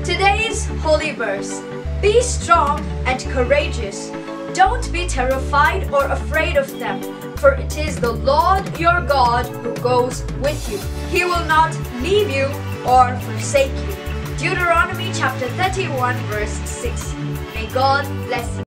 Today's holy verse: be strong and courageous. Don't be terrified or afraid of them, for it is the Lord your God who goes with you. He will not leave you or forsake you. Deuteronomy chapter 31 verse 6. May God bless you.